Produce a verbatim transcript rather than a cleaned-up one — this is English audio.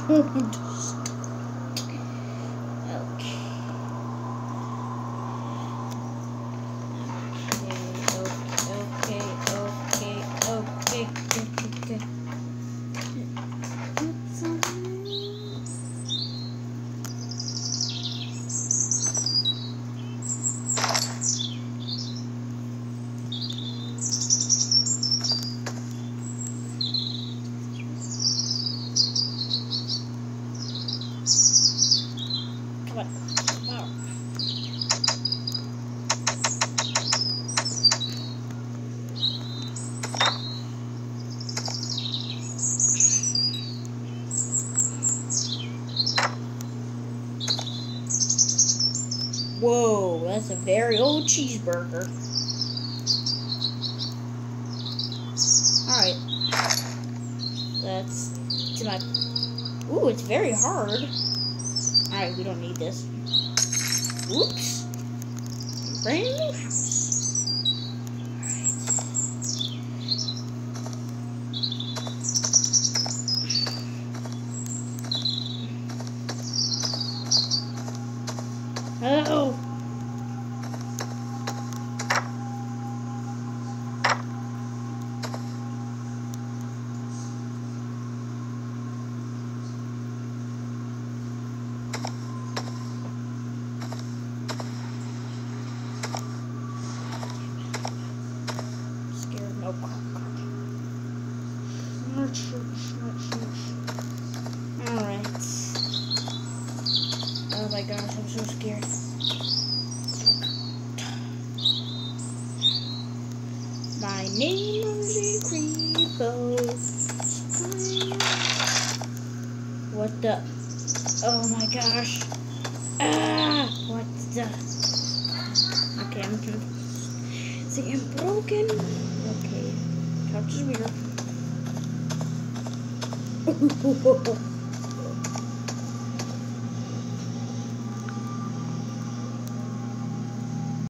Okay, okay, okay, okay, okay. Come on. Wow. Whoa, that's a very old cheeseburger. Alright. That's to my... Ooh, it's very hard. Alright, we don't need this. Whoops. Brand new house. Alright. Uh-oh. Alright. Oh my gosh, I'm so scared. My name is Creepo. What the? Oh my gosh. Ah! What the? Okay, I'm gonna see, I'm broken. Okay. Couch is weird.